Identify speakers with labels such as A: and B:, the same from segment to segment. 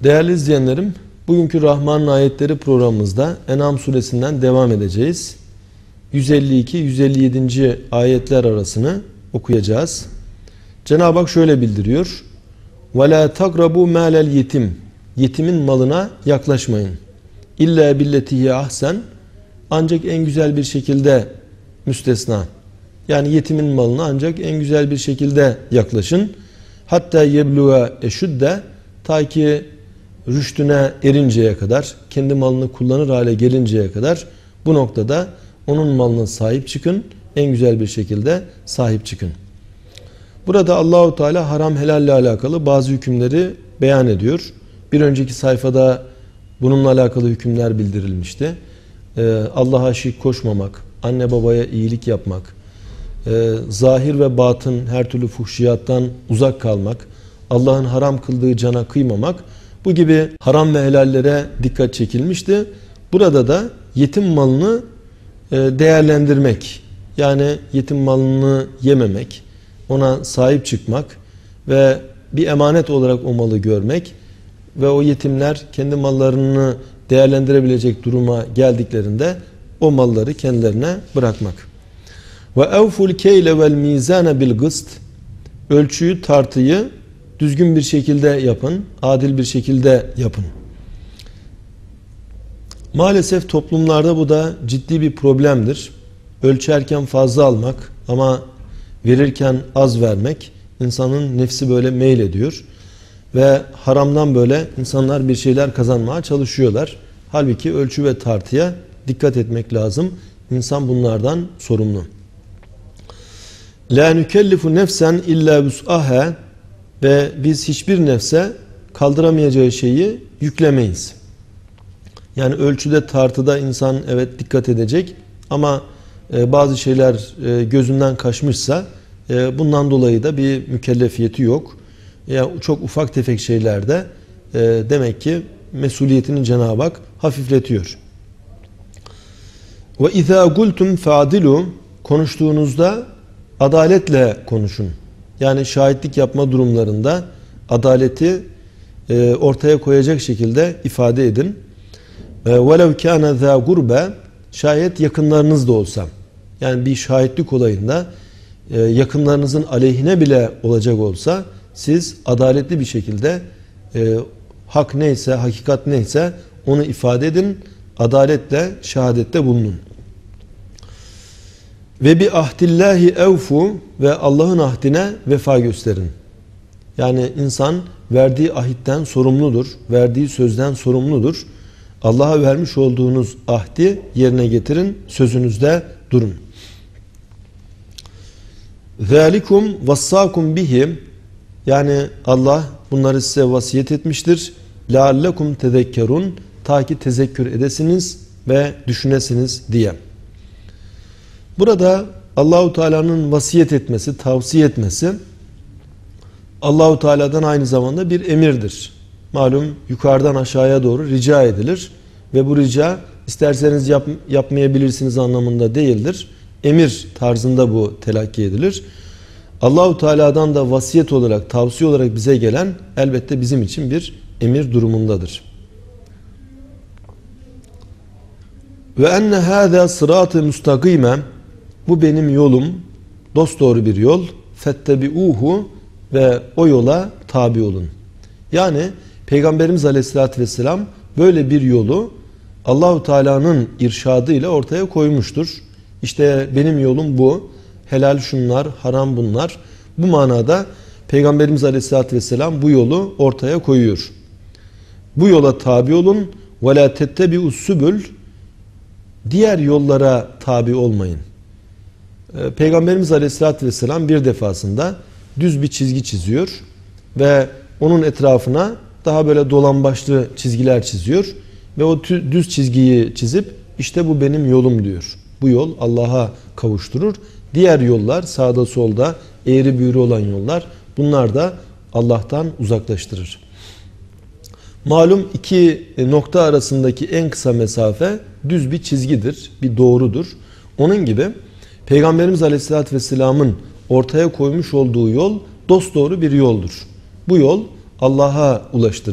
A: Değerli izleyenlerim, bugünkü Rahman'ın ayetleri programımızda En'am suresinden devam edeceğiz. 152-157. ayetler arasını okuyacağız. Cenab-ı Hak şöyle bildiriyor. وَلَا تَقْرَبُوا مَالَ الْيَتِيمِ Yetimin malına yaklaşmayın. İlla billetihi ahsen, ancak en güzel bir şekilde müstesna. Yani yetimin malına ancak en güzel bir şekilde yaklaşın. Hatta yebluğa eşüdde, ta ki rüştüne erinceye kadar, kendi malını kullanır hale gelinceye kadar bu noktada onun malına sahip çıkın. En güzel bir şekilde sahip çıkın. Burada Allahu Teala haram helal ile alakalı bazı hükümleri beyan ediyor. Bir önceki sayfada bununla alakalı hükümler bildirilmişti. Allah'a şirk koşmamak, anne babaya iyilik yapmak, zahir ve batın her türlü fuhşiyattan uzak kalmak, Allah'ın haram kıldığı cana kıymamak, bu gibi haram ve helallere dikkat çekilmişti. Burada da yetim malını değerlendirmek, yani yetim malını yememek, ona sahip çıkmak ve bir emanet olarak o malı görmek ve o yetimler kendi mallarını değerlendirebilecek duruma geldiklerinde o malları kendilerine bırakmak. Ve evful keyle vel mizane bil gıst, ölçüyü, tartıyı düzgün bir şekilde yapın, adil bir şekilde yapın. Maalesef toplumlarda bu da ciddi bir problemdir. Ölçerken fazla almak ama verirken az vermek, insanın nefsi böyle meylediyor ve haramdan böyle insanlar bir şeyler kazanmaya çalışıyorlar. Halbuki ölçü ve tartıya dikkat etmek lazım. İnsan bunlardan sorumlu. La nukellifu nefsen illa vus'aha, ve biz hiçbir nefse kaldıramayacağı şeyi yüklemeyiz. Yani ölçüde, tartıda insan evet dikkat edecek ama bazı şeyler gözünden kaçmışsa bundan dolayı da bir mükellefiyeti yok. Yani çok ufak tefek şeylerde demek ki mesuliyetini Cenab-ı Hak hafifletiyor. Ve izâ gultum fa'dilu, konuştuğunuzda adaletle konuşun. Yani şahitlik yapma durumlarında adaleti ortaya koyacak şekilde ifade edin. وَلَوْ كَانَ ذَا غُرْبَ, şayet yakınlarınız da olsa, yani bir şahitlik olayında yakınlarınızın aleyhine bile olacak olsa, siz adaletli bir şekilde hak neyse, hakikat neyse onu ifade edin, adaletle şehadette bulunun. Ve bi ahdillahi evfu, ve Allah'ın ahdine vefa gösterin. Yani insan verdiği ahitten sorumludur, verdiği sözden sorumludur. Allah'a vermiş olduğunuz ahdi yerine getirin, sözünüzde durun. Zalikum vassakum bihi, yani Allah bunları size vasiyet etmiştir. Leallekum tezekkerun, ta ki tezekkür edesiniz ve düşünesiniz diye. Burada Allahu Teala'nın vasiyet etmesi, tavsiye etmesi Allahu Teala'dan aynı zamanda bir emirdir. Malum yukarıdan aşağıya doğru rica edilir ve bu rica isterseniz yapmayabilirsiniz anlamında değildir. Emir tarzında bu telakki edilir. Allahu Teala'dan da vasiyet olarak, tavsiye olarak bize gelen elbette bizim için bir emir durumundadır. Ve enne hâzâ sırat-ı müstakîme, bu benim yolum, dosdoğru bir yol. Fettebi'uhu, ve o yola tabi olun. Yani Peygamberimiz Aleyhisselatü Vesselam böyle bir yolu Allahu Teala'nın irşadıyla ortaya koymuştur. İşte benim yolum bu. Helal şunlar, haram bunlar. Bu manada Peygamberimiz Aleyhisselatü Vesselam bu yolu ortaya koyuyor. Bu yola tabi olun. Ve la tettebi'us subul, diğer yollara tabi olmayın. Peygamberimiz Aleyhisselatü Vesselam bir defasında düz bir çizgi çiziyor ve onun etrafına daha böyle dolambaçlı çizgiler çiziyor ve o düz çizgiyi çizip işte bu benim yolum diyor. Bu yol Allah'a kavuşturur. Diğer yollar, sağda solda eğri büğrü olan yollar, bunlar da Allah'tan uzaklaştırır. Malum iki nokta arasındaki en kısa mesafe düz bir çizgidir, bir doğrudur. Onun gibi Peygamberimiz Aleyhisselatü Vesselam'ın ortaya koymuş olduğu yol dosdoğru bir yoldur. Bu yol Allah'a ulaştırır.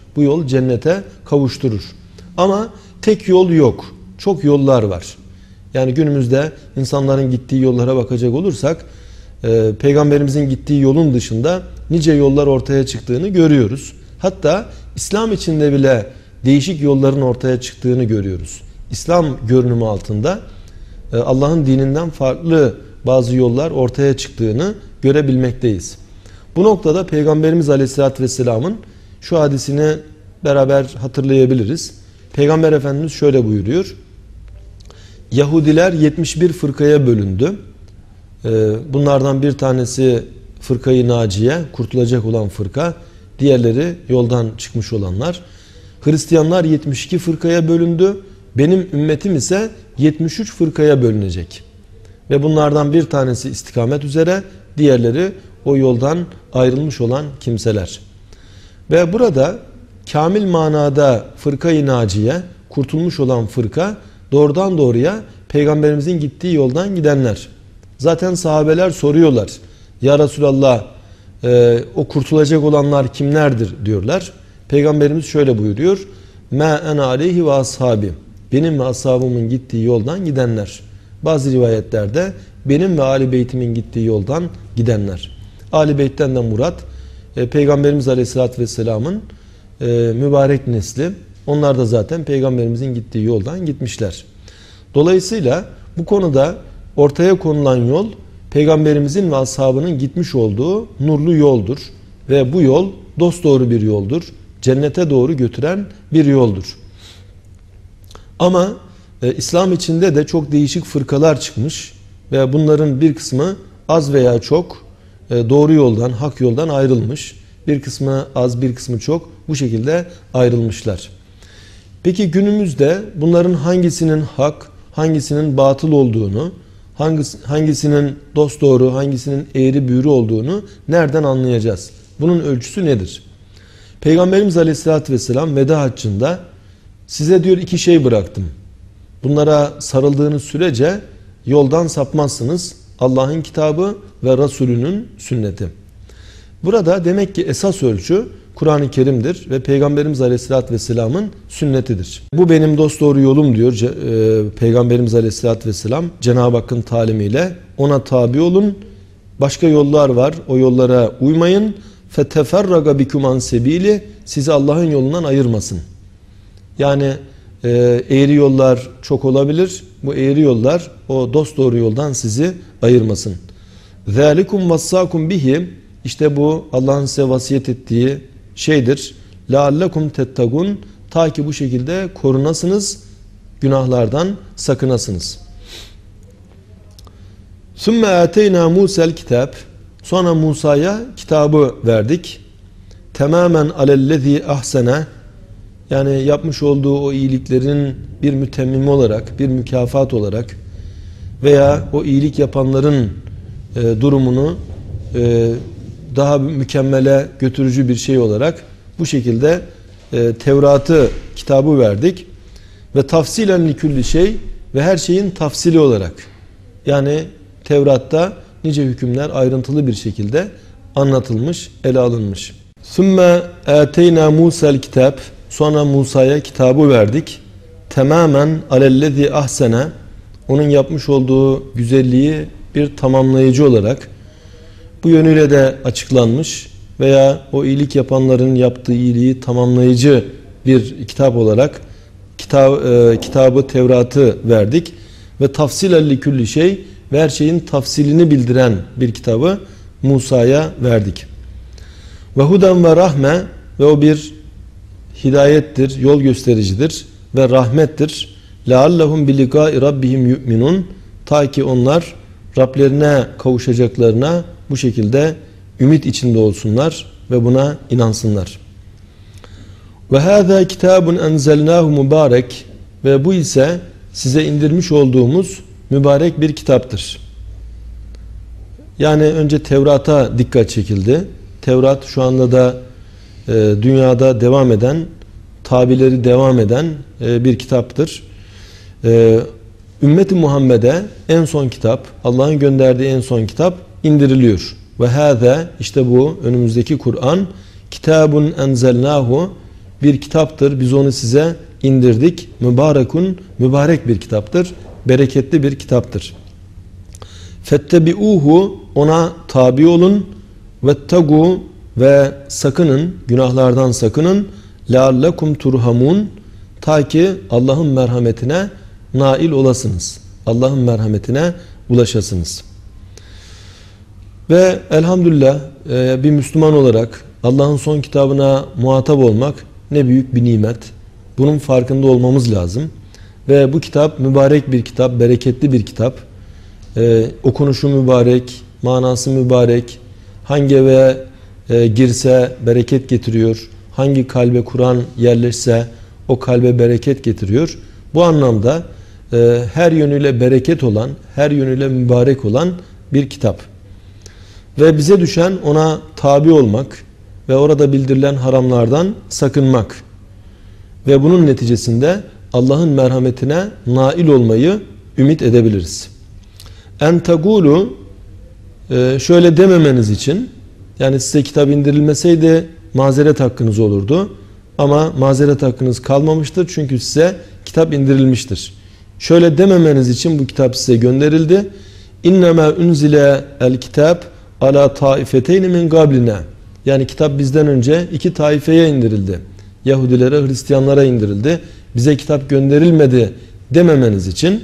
A: Bu yol cennete kavuşturur. Ama tek yol yok. Çok yollar var. Yani günümüzde insanların gittiği yollara bakacak olursak Peygamberimizin gittiği yolun dışında nice yollar ortaya çıktığını görüyoruz. Hatta İslam içinde bile değişik yolların ortaya çıktığını görüyoruz. İslam görünümü altında Allah'ın dininden farklı bazı yollar ortaya çıktığını görebilmekteyiz. Bu noktada Peygamberimiz Aleyhisselatü Vesselam'ın şu hadisini beraber hatırlayabiliriz. Peygamber Efendimiz şöyle buyuruyor. Yahudiler 71 fırkaya bölündü. Bunlardan bir tanesi fırkayı naciye, kurtulacak olan fırka. Diğerleri yoldan çıkmış olanlar. Hristiyanlar 72 fırkaya bölündü. Benim ümmetim ise 73 fırkaya bölünecek. Ve bunlardan bir tanesi istikamet üzere, diğerleri o yoldan ayrılmış olan kimseler. Ve burada kamil manada fırka-i naciye, kurtulmuş olan fırka, doğrudan doğruya Peygamberimizin gittiği yoldan gidenler. Zaten sahabeler soruyorlar. Ya Resulallah, o kurtulacak olanlar kimlerdir diyorlar. Peygamberimiz şöyle buyuruyor. Ma ene aleyhi ve ashabi. Benim ve ashabımın gittiği yoldan gidenler. Bazı rivayetlerde benim ve Ali Beytimin gittiği yoldan gidenler. Ali Beyt'ten de murat Peygamberimiz Aleyhisselatü Vesselam'ın mübarek nesli. Onlar da zaten Peygamberimizin gittiği yoldan gitmişler. Dolayısıyla bu konuda ortaya konulan yol Peygamberimizin ve ashabının gitmiş olduğu nurlu yoldur. Ve bu yol dosdoğru bir yoldur. Cennete doğru götüren bir yoldur. Ama İslam içinde de çok değişik fırkalar çıkmış ve bunların bir kısmı az veya çok doğru yoldan, hak yoldan ayrılmış. Bir kısmı az, bir kısmı çok, bu şekilde ayrılmışlar. Peki günümüzde bunların hangisinin hak, hangisinin batıl olduğunu, hangisinin dosdoğru, hangisinin eğri büğrü olduğunu nereden anlayacağız? Bunun ölçüsü nedir? Peygamberimiz Aleyhisselatü Vesselam veda haccında size diyor iki şey bıraktım. Bunlara sarıldığınız sürece yoldan sapmazsınız. Allah'ın kitabı ve Resulünün sünneti. Burada demek ki esas ölçü Kur'an-ı Kerim'dir ve Peygamberimiz Aleyhisselatü Vesselam'ın sünnetidir. Bu benim dosdoğru yolum diyor Peygamberimiz Aleyhisselatü Vesselam Cenab-ı Hakk'ın talimiyle. Ona tabi olun. Başka yollar var. O yollara uymayın. فَتَفَرَّقَ بِكُمْ عَنْ سَب۪يلِ Sizi Allah'ın yolundan ayırmasın. Yani eğri yollar çok olabilir. Bu eğri yollar o dosdoğru yoldan sizi ayırmasın. ذَٰلِكُمْ وَصَّاكُمْ بِهِ İşte bu Allah'ın size vasiyet ettiği şeydir. لَعَلَّكُمْ تَتَّقُونَ Ta ki bu şekilde korunasınız, günahlardan sakınasınız. ثُمَّ آتَيْنَا مُوسَى الْكِتَابِ Sonra Musa'ya kitabı verdik. Tamamen alellezî ahsene yani yapmış olduğu o iyiliklerin bir mütemmimi olarak, bir mükafat olarak veya o iyilik yapanların durumunu daha mükemmele götürücü bir şey olarak bu şekilde Tevrat'ı, kitabı verdik. Ve tafsilen likülli şey ve her şeyin tafsili olarak. Yani Tevrat'ta nice hükümler ayrıntılı bir şekilde anlatılmış, ele alınmış. Sümme ateyna Musa'l kitab Sonra Musa'ya kitabı verdik. Tamamen alellezî ahsene onun yapmış olduğu güzelliği bir tamamlayıcı olarak bu yönüyle de açıklanmış veya o iyilik yapanların yaptığı iyiliği tamamlayıcı bir kitap olarak kitabı Tevrat'ı verdik ve tafsilen likülli şey ve her şeyin tafsilini bildiren bir kitabı Musa'ya verdik. Ve huden ve rahme ve o bir hidayettir, yol göstericidir ve rahmettir. لَعَلَّهُمْ بِلِقَاءِ رَبِّهِمْ يُؤْمِنُونَ Ta ki onlar Rablerine kavuşacaklarına bu şekilde ümit içinde olsunlar ve buna inansınlar. وَهَذَا كِتَابٌ أَنْزَلْنَاهُ مُبَارَكٌ Ve bu ise size indirmiş olduğumuz mübarek bir kitaptır. Yani önce Tevrat'a dikkat çekildi. Tevrat şu anda da dünyada devam eden, tabileri devam eden bir kitaptır. Ümmet-i Muhammed'e en son kitap, Allah'ın gönderdiği en son kitap indiriliyor. Ve hâzâ işte bu önümüzdeki Kur'an kitabun enzelnâhu bir kitaptır. Biz onu size indirdik. Mübarekun, mübarek bir kitaptır. Bereketli bir kitaptır. Fettebi'uhu, ona tabi olun. Vettegu, ve sakının, günahlardan sakının. Leallekum turhamun, ta ki Allah'ın merhametine nail olasınız. Allah'ın merhametine ulaşasınız. Ve elhamdülillah bir Müslüman olarak Allah'ın son kitabına muhatap olmak ne büyük bir nimet. Bunun farkında olmamız lazım. Ve bu kitap mübarek bir kitap, bereketli bir kitap. Okunuşu mübarek, manası mübarek. Hangi eve girse bereket getiriyor. Hangi kalbe Kur'an yerleşse o kalbe bereket getiriyor. Bu anlamda her yönüyle bereket olan, her yönüyle mübarek olan bir kitap. Ve bize düşen ona tabi olmak ve orada bildirilen haramlardan sakınmak. Ve bunun neticesinde Allah'ın merhametine nail olmayı ümit edebiliriz. En tegulu, şöyle dememeniz için, yani size kitap indirilmeseydi mazeret hakkınız olurdu. Ama mazeret hakkınız kalmamıştır. Çünkü size kitap indirilmiştir. Şöyle dememeniz için bu kitap size gönderildi. İnnemâ unzile el kitap ala taifeteyni min gabline. Yani kitap bizden önce iki taifeye indirildi. Yahudilere, Hristiyanlara indirildi. Bize kitap gönderilmedi dememeniz için.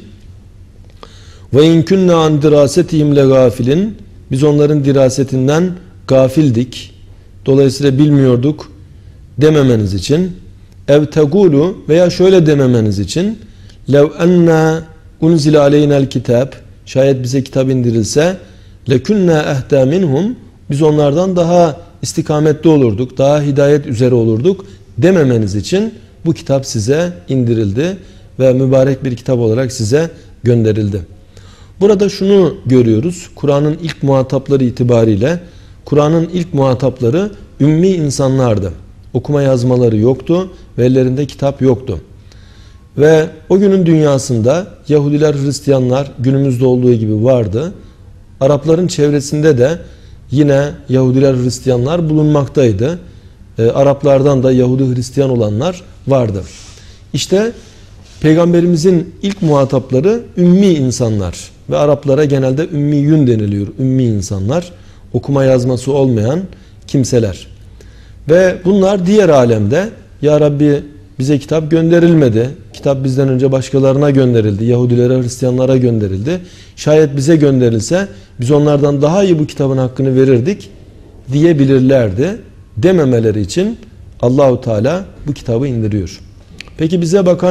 A: Ve in kunna an dirasetihim legafilin. Biz onların dirasetinden gafildik. Dolayısıyla bilmiyorduk dememeniz için. Ev tegulu, veya şöyle dememeniz için. Lev enna unzile aleynel kitab. Şayet bize kitap indirilse lekunna ehda minhum. Biz onlardan daha istikametli olurduk. Daha hidayet üzere olurduk dememeniz için bu kitap size indirildi ve mübarek bir kitap olarak size gönderildi. Burada şunu görüyoruz. Kur'an'ın ilk muhatapları itibariyle Kur'an'ın ilk muhatapları ümmi insanlardı. Okuma yazmaları yoktu ve ellerinde kitap yoktu. Ve o günün dünyasında Yahudiler, Hristiyanlar günümüzde olduğu gibi vardı. Arapların çevresinde de yine Yahudiler, Hristiyanlar bulunmaktaydı. Araplardan da Yahudi, Hristiyan olanlar vardı. İşte Peygamberimizin ilk muhatapları ümmi insanlar ve Araplara genelde ümmiyün deniliyor. Ümmi insanlar, okuma yazması olmayan kimseler. Ve bunlar diğer alemde, ya Rabbi bize kitap gönderilmedi. Kitap bizden önce başkalarına gönderildi. Yahudilere, Hristiyanlara gönderildi. Şayet bize gönderilse biz onlardan daha iyi bu kitabın hakkını verirdik diyebilirlerdi. Dememeleri için Allahu Teala bu kitabı indiriyor. Peki bize bakan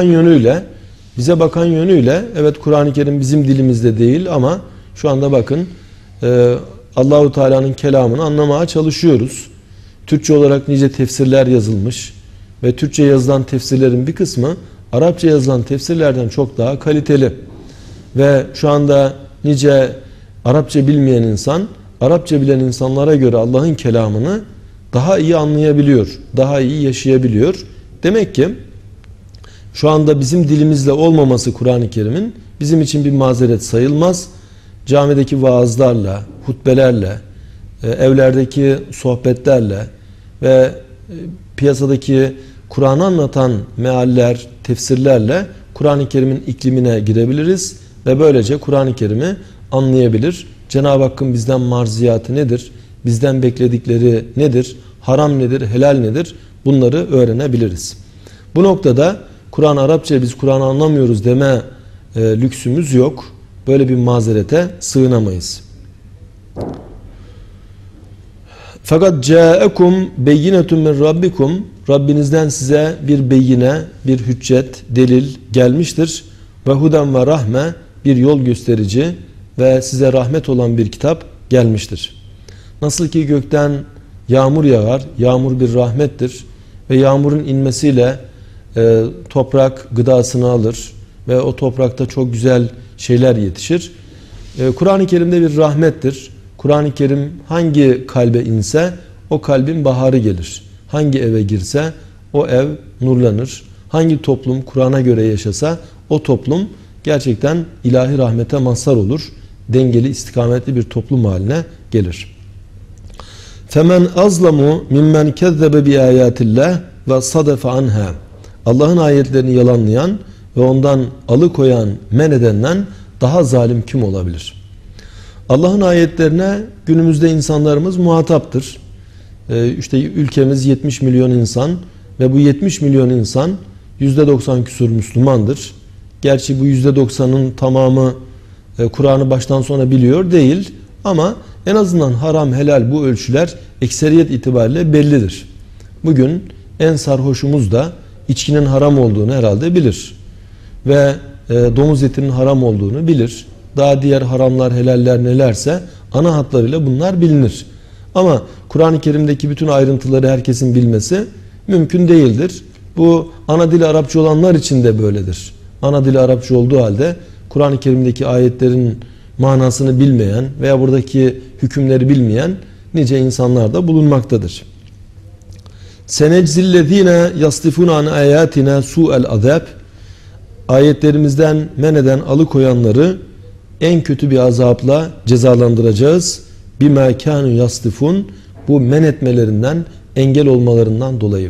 A: yönüyle evet, Kur'an-ı Kerim bizim dilimizde değil ama şu anda bakın Allahu Teala'nın kelamını anlamaya çalışıyoruz. Türkçe olarak nice tefsirler yazılmış ve Türkçe yazılan tefsirlerin bir kısmı Arapça yazılan tefsirlerden çok daha kaliteli. Ve şu anda nice Arapça bilmeyen insan, Arapça bilen insanlara göre Allah'ın kelamını daha iyi anlayabiliyor, daha iyi yaşayabiliyor. Demek ki şu anda bizim dilimizle olmaması Kur'an-ı Kerim'in bizim için bir mazeret sayılmaz. Camideki vaazlarla, hutbelerle, evlerdeki sohbetlerle ve piyasadaki Kur'an'ı anlatan mealler, tefsirlerle Kur'an-ı Kerim'in iklimine girebiliriz ve böylece Kur'an-ı Kerim'i anlayabilir. Cenab-ı Hakk'ın bizden marziyatı nedir? Bizden bekledikleri nedir? Haram nedir? Helal nedir? Bunları öğrenebiliriz. Bu noktada Kur'an Arapça, biz Kur'an'ı anlamıyoruz deme lüksümüz yok. Böyle bir mazerete sığınamayız. Fakat ca'ekum beyinetun min rabbikum, Rabbinizden size bir beyine, bir hüccet, delil gelmiştir. Ve huden ve rahme, bir yol gösterici ve size rahmet olan bir kitap gelmiştir. Nasıl ki gökten yağmur yağar, yağmur bir rahmettir ve yağmurun inmesiyle toprak gıdasını alır ve o toprakta çok güzel şeyler yetişir. Kur'an-ı Kerim'de bir rahmettir. Kur'an-ı Kerim hangi kalbe inse o kalbin baharı gelir. Hangi eve girse o ev nurlanır. Hangi toplum Kur'an'a göre yaşasa o toplum gerçekten ilahi rahmete mazhar olur. Dengeli, istikametli bir toplum haline gelir. Femen azlamu mimmen kezzebe bi ayatillah ve sadefe anha. Allah'ın ayetlerini yalanlayan ve ondan alıkoyan, men edenden daha zalim kim olabilir? Allah'ın ayetlerine günümüzde insanlarımız muhataptır. İşte ülkemiz 70 milyon insan ve bu 70 milyon insan %90 küsur Müslümandır. Gerçi bu %90'ın tamamı Kur'an'ı baştan sona biliyor değil ama en azından haram helal bu ölçüler ekseriyet itibariyle bellidir. Bugün en sarhoşumuz da içkinin haram olduğunu herhalde bilir ve domuz etinin haram olduğunu bilir. Daha diğer haramlar helaller nelerse ana hatlarıyla bunlar bilinir. Ama Kur'an-ı Kerim'deki bütün ayrıntıları herkesin bilmesi mümkün değildir. Bu ana dili Arapça olanlar için de böyledir. Ana dili Arapça olduğu halde Kur'an-ı Kerim'deki ayetlerin manasını bilmeyen veya buradaki hükümleri bilmeyen nice insanlar da bulunmaktadır. Seneczillezine yastifun an ayatina su'el azab. Ayetlerimizden men eden, alıkoyanları en kötü bir azapla cezalandıracağız. Bima kanu yastifun, bu men etmelerinden, engel olmalarından dolayı.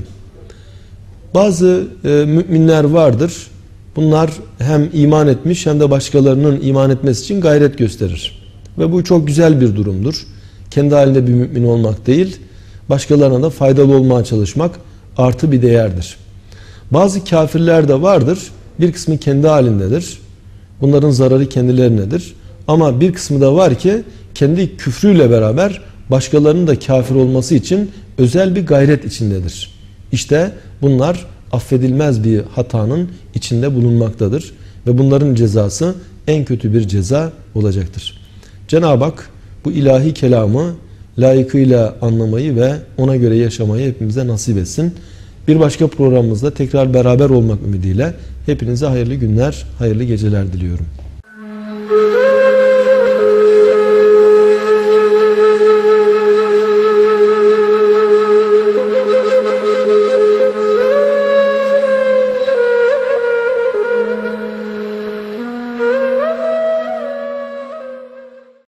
A: Bazı müminler vardır. Bunlar hem iman etmiş hem de başkalarının iman etmesi için gayret gösterir. Ve bu çok güzel bir durumdur. Kendi halinde bir mümin olmak değil, başkalarına da faydalı olmaya çalışmak artı bir değerdir. Bazı kafirler de vardır. Bir kısmı kendi halindedir. Bunların zararı kendilerinedir. Ama bir kısmı da var ki kendi küfrüyle beraber başkalarının da kafir olması için özel bir gayret içindedir. İşte bunlar affedilmez bir hatanın içinde bulunmaktadır. Ve bunların cezası en kötü bir ceza olacaktır. Cenab-ı Hak bu ilahi kelamı layıkıyla anlamayı ve ona göre yaşamayı hepimize nasip etsin. Bir başka programımızda tekrar beraber olmak ümidiyle hepinize hayırlı günler, hayırlı geceler diliyorum.